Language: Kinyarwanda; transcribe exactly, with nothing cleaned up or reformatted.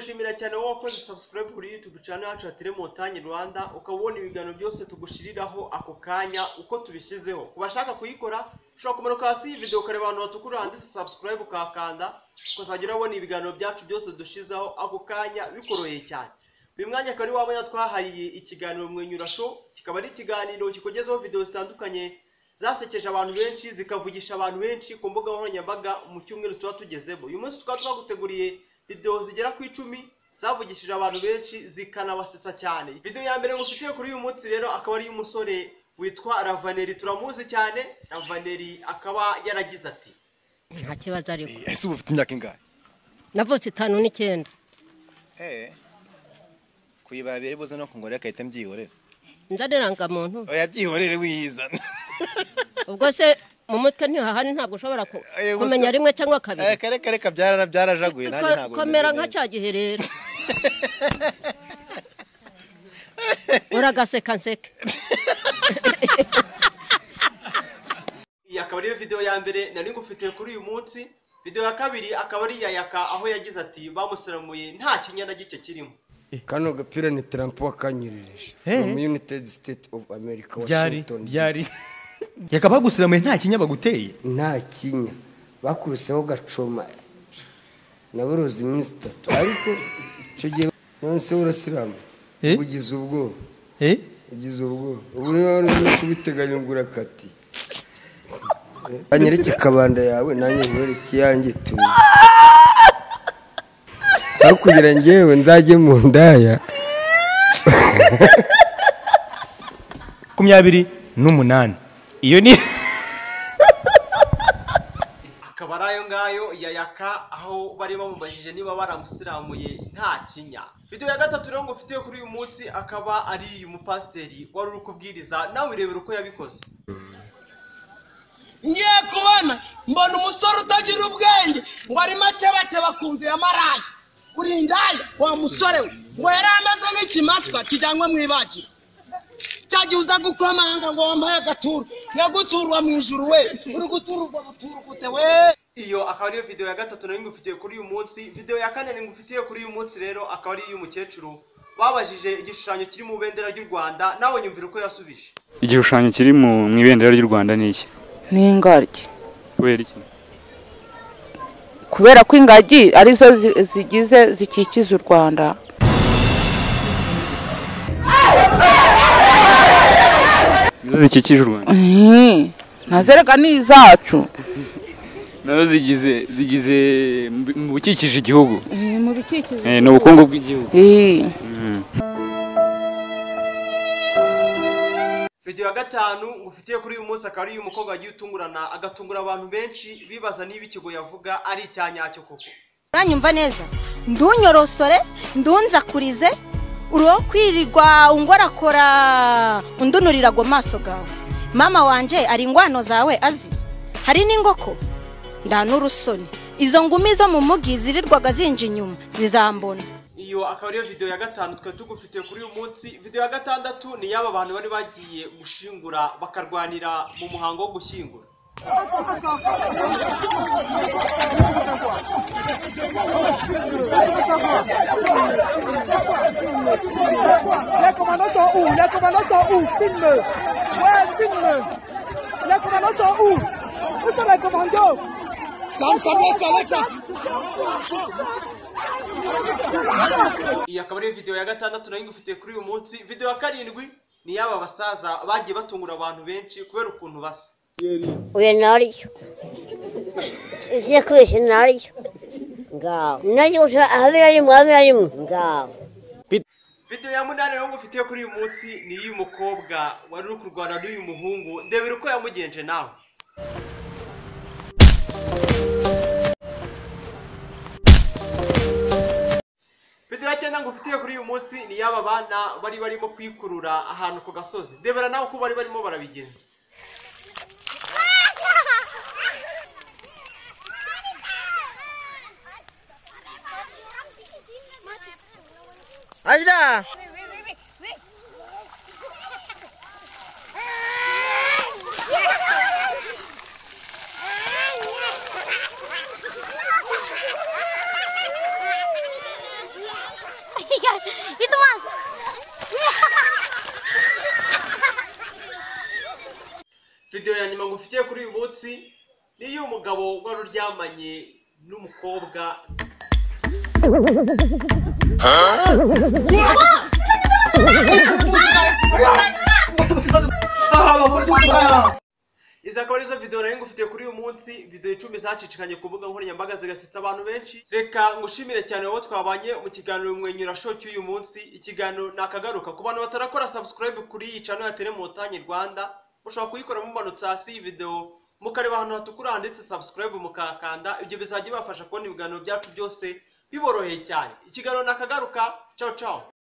kugushimira cyane wowe wakoze subscribe kuri YouTube channel yacu ya Telemontagne Rwanda ukabona ibiganiro byose tugushiriraho ako kanya uko tubishyizeho. Kubashaka kuyikora ushobora kumanuka hasi video ukareba abantu batukura handitse subscribe ukakanda ukazagira ubona ibiganiro byacu byose dushizaho ako kanya bikoroheye cyane. Uyu mwanya kari wabanya twahariye ikiganiro Mwenyura Show, kikaba ari ikiganiro kikugezaho video zitandukanye zasekeje abantu benshi zikavugisha abantu benshi ku mbuga nkoranyambaga mu cyumweru tuba tugezemo. Uyu munsi tukaba twaguteguriye video zigera ku icumi zavugishije abantu benshi zikanabasetsa cyane. Video ya mbere ngufitiye kuri uyu munsi rero akaba ari umusore witwa Ravaneri, turamuzi cyane. Ravaneri akaba yaragize ati nta kibazo ariko ese ubu ufite imyaka ingahe? navutse itanu n'icyenda. Eh kuyibabere boze no kungora akahita mbyihorera nzaderanga muntu oya byihorere wiyizana ubwo se mu mutwe ntihahari ntabwo ushobora kumenya rimwe cyangwa kabiri. eh kare kare kabyara byarajaguye nanjye ntabwo komera nka cya gihe rero uragaseka nseke. iyi akaba ariyo video ya mbere nari ngufitiye kuri uyu munsi. Video ya kabiri akaba ari yayaka aho yagize ati bamusaramuye nta kinyana gice kirimo. Kano gapira ni Trump wakanyiririsha from United States of America Washington. Byari yakaba gusiramuye nta kinya baguteye nta kinya bakubiseho gacoma naburozi iminsi itatu ariko cyo gihe nonse urasiramu ugize ubwo eh ugize ubwo ubu niba kubiteganya ngura kati anyereke kabanda yawe nanjye nkore kiyange tu aho kugira ngewe nzaje mu ndaya makumyabiri n'umunani. Iyo ni akaba arayo ngayo yayaka aho bari bamubajije niba baramusiramuye nta kinya. Video ya gatatu rero ngo ufitiye kuri uyu munsi akaba ari uyu mupasteri wari uri kubwiriza nawe irebera uko yabikoze. Ngiye kubona mbona umusore utagira ubwenge ngo ari make bake bakumviye amarayi uri indaya wa musore we ngo yari ameze nk'ikimaswa kijyanwa mu ibagiro cyagiye uza gukomanga ngo wampaye agaturu yaguturwa mu ijuru we uri guturwa buturu gute we. Iyo akaba ariyo video ya gatatu nari ngufitiye kuri uyu munsi. Video ya kane nari ngufitiye kuri uyu munsi rero akaba ari y'umukecuru babajije igishushanyo kiri mu bendera ry'u Rwanda nawe nyumvira uko yasubije. Igishushanyo kiri mu ibendera ry'u Rwanda ni iki? Ni ingagi. Kubera iki? Kubera ko ingagi arizo zigize zikikiza u Rwanda. Zikikije u Rwanda. Eh nazereka ni izacu. Nazo zigize zigize mu bikikije igihugu. Eh mu bikikije. Eh no bukungu bw'igihugu. Eh. Video ya gatanu ngufitiye kuri uyu munsi akaba ari umukobwa wagiye utungurana agatungura abantu benshi bibaza niba ikigo yavuga ari icyanyacyo koko. Uranyumva neza ndunyorosore ndunza kurize uro kwirirwa ungorakora undunurira go maso gawe. Mama wanje ari ingwano zawe azi hari n'ingoko ndanurusoni izo ngumi zo mu mugi zirirwaga zinje inyuma zizambona. Iyo akaba ariyo video ya gatanu twe tugufitiye kuri uyu munsi. Video ya gatandatu ni yaba abantu bari bagiye gushingura bakarwanira mu muhango wo gushyingura. Les commandants sont où? Les commandants sont où? Filme. Ouais, filme. Les commandants sont où? Où sont les commandos? Sam, Sam, Sam, Sam. Iyi akaba ari video ya gatandatu nari ngufitiye kuri uyu munsi. Video ya karindwi ni yaba basaza bagiye batungura abantu benshi kubera ukuntu basa. Uye nariyo ese kwese nariyo ngaho nariyo ahabera ari mu ahabera ari mu ngaho. Video ya munani rero ngufitiye kuri uyu munsi ni y'umukobwa wari uri kurwana n'uyu muhungu ndebera uko yamugenje nawe. Video ya cyenda ngufitiye kuri uyu munsi ni yaba bana bari barimo kwikurura ahantu ku gasozi ndebera nawe uko bari barimo barabigenza. Ajda. nyuma ngufitiye kuri uyu munsi niyo umugabo wari uryamanye n'umukobwa izi akaba arizo video nari ngufitiye kuri uyu munsi, video icumi zacicikanye ku mbuga nkoranyambaga zigasetsa abantu benshi. Reka ngushimire cyane wowe twabanye mu kiganiro Mwenyura Show cy'uyu munsi. Ikiganiro nakagaruka ku bantu batarakora subscribe kuri iyi channel ya Telemontagne Rwanda, mushobora kuyikora mumanutse hasi iyi video mukareba ahantu hatukura handitse subscribe mukakanda. Ibyo bizajya bibafasha kubona ibiganiro byacu byose biboroheye cyane. Ikiganiro nakagaruka. Ciao ciao.